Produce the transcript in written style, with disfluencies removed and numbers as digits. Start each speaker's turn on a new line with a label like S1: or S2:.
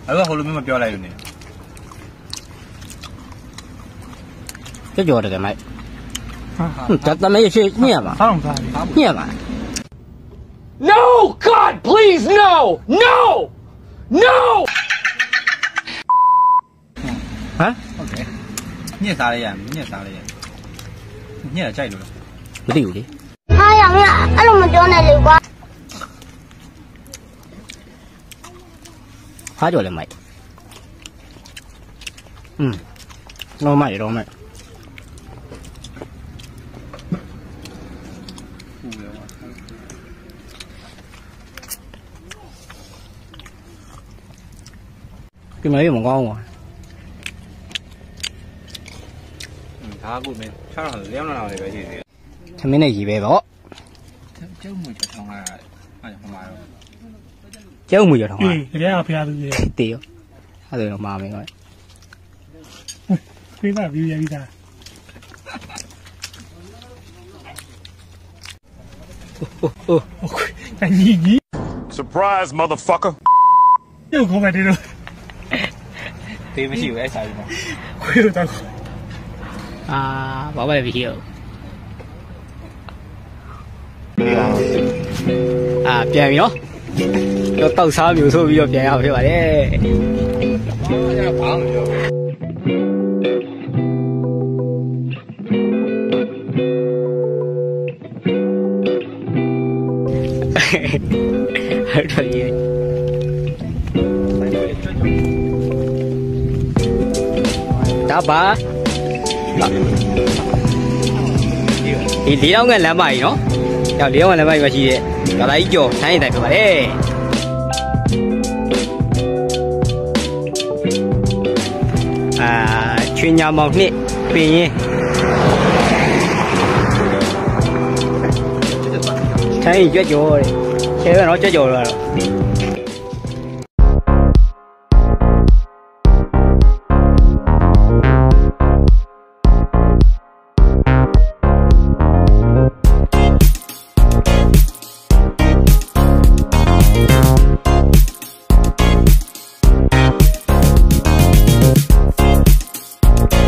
S1: အဲ့တော့ဟိုလိုမျိုးမပြောလိုက်ဘူးနေ
S2: ကြောတယ်ကမိုက်တမရရှိညက်ပါညက်ပါ
S3: No God please no no no
S2: ဟမ်
S1: ဟုတ်ကဲ့ညက်စားလိုက်ရညက်စားလိုက်ရညက်ကြိုက်လို့လား
S2: မသိဘူးလေ
S4: ဟာရမအဲ့လိုမပြောနဲ့လေကွာ
S2: ဟာကြော်လဲမိုက်တော့မိုက်တော့မိုက်ဒီမှာရမကောင်းဘူး
S1: ဒါကမင်းချောင်းလျောင်းလာတယ်ပဲရှိသေးတယ်
S2: သမင်းနဲ့ရီပဲပေါ့
S1: ကျုပ်မှုချထောင်းလာတယ်အဲ့ဟိုမှာတော့
S2: ကျုပ်မှုချထောင်းလာ
S5: တကယ်အဖေသူကြီး
S2: တေးရောအဲ့ဒါတော့မှာမင်းက
S5: ဖေးသားပြီးရပြီသားညီ
S6: Surprise motherfucker
S5: ရုပ်ခေါ်မယ်တယ်လို့
S1: တေးမရှိဘူးအဲ့ဆိုင်မှာ
S5: ခွေးတော့
S2: ဘာပဲဖြစ်ရောပြန်ပြီနော်တော့တောက်စားမျိုးဆိုပြီးတော့ပြန်ရဖြစ်ပါတယ်
S1: ဘာမှမပြော
S2: ဟုတ်တယ်ကြီးဒါပါဒီ၄တောင်းကလမ်းမကြီးနော်ရောက်၄တောင်းကလမ်းမကြီးမှာရှိတဲ့ဒါလာကြီးကျော်ဆိုင်းရင်တိုင်ဖြစ်ပါတယ်ချွေညာမောင်နှစ်ပင်ရင်ဆိုင်းရင်ကြွကြော်တယ်ကျဲပဲနော်ကြွကြော်တော့